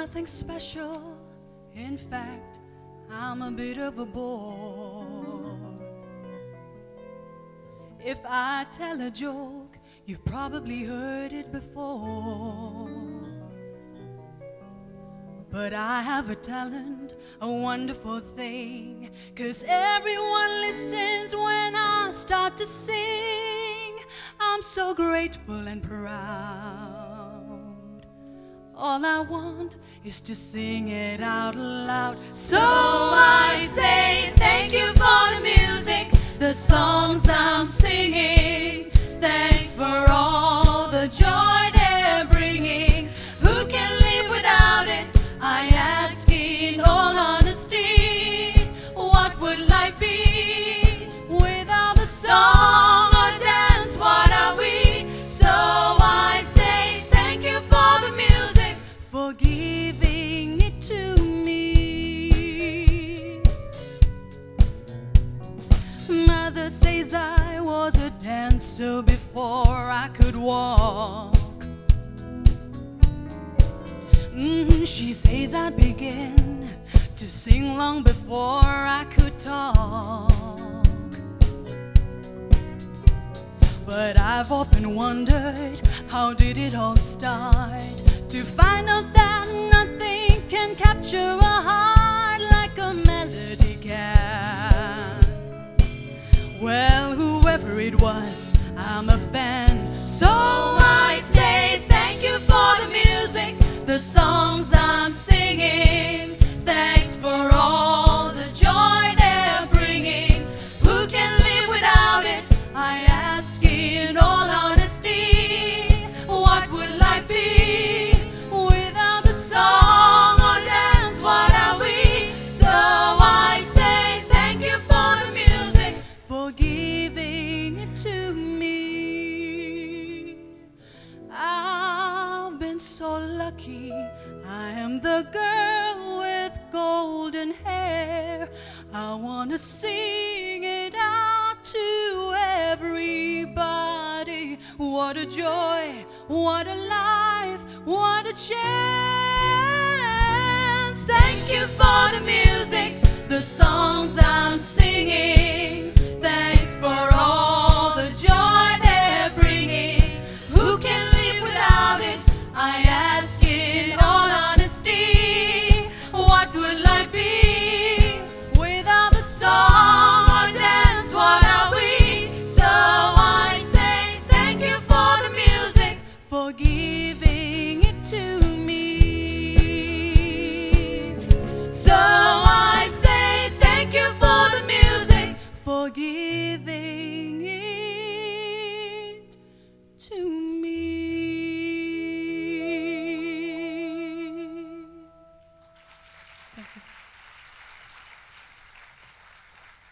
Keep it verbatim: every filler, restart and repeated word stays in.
nothing special. In fact, I'm a bit of a bore. If I tell a joke, you've probably heard it before. But I have a talent, a wonderful thing, 'cause everyone listens when I start to sing. I'm so grateful and proud. All I want is to sing it out loud. So I say thank you for the music, the songs I'm singing. Thanks for all the joy they're bringing. Who can live without it? I ask in all honesty. What would life be without the song or dance? What are we? So I say thank you for the music, for giving it to me. Mother says I was a dancer before I could walk. Mm, she says I'd begin to sing long before I could talk. But I've often wondered, how did it all start? To find out that nothing can capture a heart like a melody can. Well, whoever it was, I'm a fan. So I say thank you for the music, the songs I'm singing. Thanks for all the joy they're bringing. Who can live without it? I ask in all honesty. What would life be without the song or dance? What are we? So I say thank you for the music, for giving it to me. I've been so lucky, I am the girl with golden hair. I wanna sing it out to everybody. What a joy, what a life, what a chance. Thank you for the music, the songs I'm singing. Thanks for all the joy they're bringing. Who can live without it? I ask in all honesty. What would life be without the song or dance? What are we? So I say thank you for the music, for giving it to me. So I say thank you for the music, for giving